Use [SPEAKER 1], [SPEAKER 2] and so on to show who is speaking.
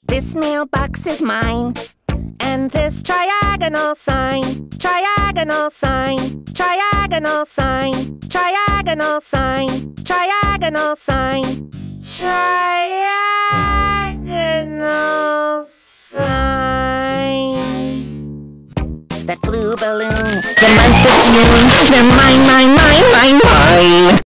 [SPEAKER 1] This mailbox is mine. And this triagonal sign, triagonal sign, triagonal sign, triagonal sign, triagonal sign, triagonal sign. That blue balloon, the month of June, they're mine, mine, mine, mine, mine.